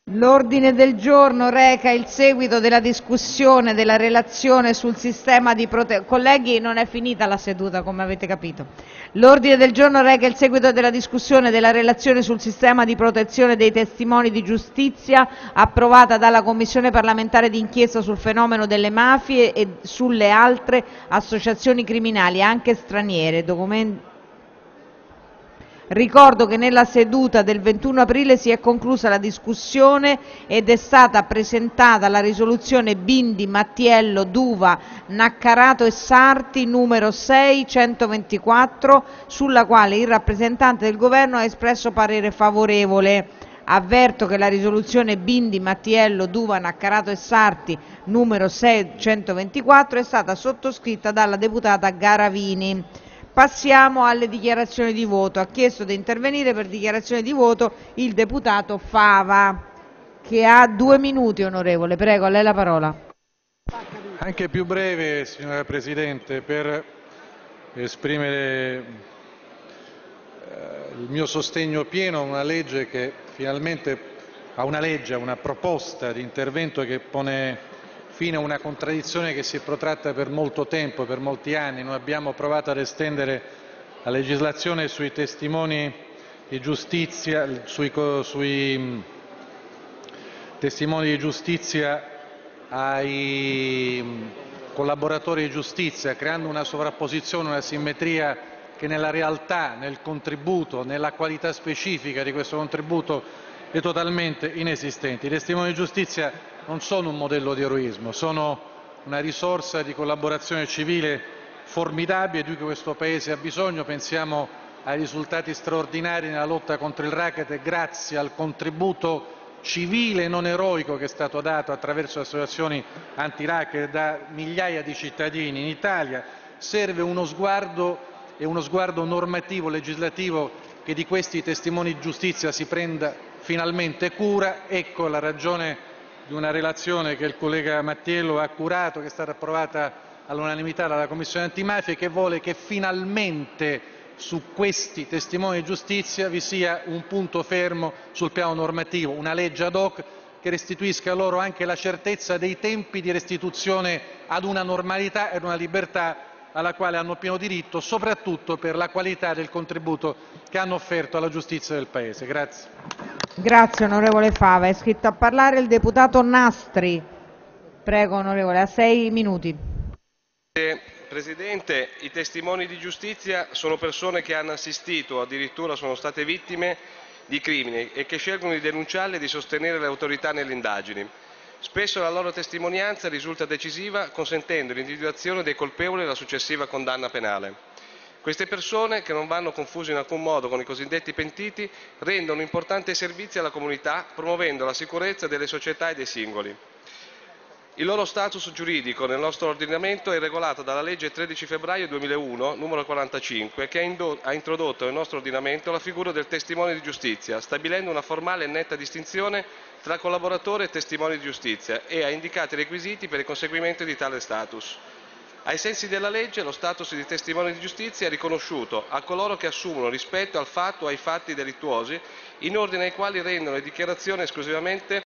L'ordine del giorno reca il seguito della discussione della relazione sul sistema di protezione. Colleghi, non è finita la seduta, come avete capito. L'ordine del giorno reca il seguito della discussione della relazione sul sistema di protezione dei testimoni di giustizia approvata dalla Commissione parlamentare d'inchiesta sul fenomeno delle mafie e sulle altre associazioni criminali, anche straniere. Ricordo che nella seduta del 21 aprile si è conclusa la discussione ed è stata presentata la risoluzione Bindi, Mattiello, D'Uva, Naccarato e Sarti numero 624, sulla quale il rappresentante del Governo ha espresso parere favorevole. Avverto che la risoluzione Bindi, Mattiello, D'Uva, Naccarato e Sarti numero 624 è stata sottoscritta dalla deputata Garavini. Passiamo alle dichiarazioni di voto. Ha chiesto di intervenire per dichiarazione di voto il deputato Fava, che ha 2 minuti, onorevole. Prego, a lei la parola. Anche più breve, signora Presidente, per esprimere il mio sostegno pieno a una legge che finalmente a una proposta di intervento che pone fine a una contraddizione che si è protratta per molto tempo, per molti anni. Noi abbiamo provato ad estendere la legislazione sui testimoni di giustizia, ai collaboratori di giustizia, creando una sovrapposizione, una simmetria che nella realtà, nel contributo, nella qualità specifica di questo contributo è totalmente inesistente. I testimoni di giustizia non sono un modello di eroismo, sono una risorsa di collaborazione civile formidabile di cui questo Paese ha bisogno. Pensiamo ai risultati straordinari nella lotta contro il racket e grazie al contributo civile e non eroico che è stato dato attraverso associazioni anti-racket da migliaia di cittadini in Italia. Serve uno sguardo normativo, legislativo, che di questi testimoni di giustizia si prenda finalmente cura. Ecco la ragione di una relazione che il collega Mattiello ha curato, che è stata approvata all'unanimità dalla Commissione antimafia e che vuole che finalmente su questi testimoni di giustizia vi sia un punto fermo sul piano normativo, una legge ad hoc che restituisca loro anche la certezza dei tempi di restituzione ad una normalità e ad una libertà alla quale hanno pieno diritto, soprattutto per la qualità del contributo che hanno offerto alla giustizia del Paese. Grazie. Grazie, onorevole Fava. È iscritto a parlare il deputato Nastri. Prego, onorevole, a 6 minuti. Presidente, i testimoni di giustizia sono persone che hanno assistito o addirittura sono state vittime di crimini e che scelgono di denunciarli e di sostenere le autorità nelle indagini. Spesso la loro testimonianza risulta decisiva, consentendo l'individuazione dei colpevoli e la successiva condanna penale. Queste persone, che non vanno confuse in alcun modo con i cosiddetti pentiti, rendono importante servizio alla comunità, promuovendo la sicurezza delle società e dei singoli. Il loro status giuridico nel nostro ordinamento è regolato dalla legge 13 febbraio 2001, numero 45, che ha introdotto nel nostro ordinamento la figura del testimone di giustizia, stabilendo una formale e netta distinzione tra collaboratore e testimone di giustizia e ha indicato i requisiti per il conseguimento di tale status. Ai sensi della legge, lo status di testimone di giustizia è riconosciuto a coloro che assumono rispetto al fatto o ai fatti delittuosi, in ordine ai quali rendono le dichiarazioni esclusivamente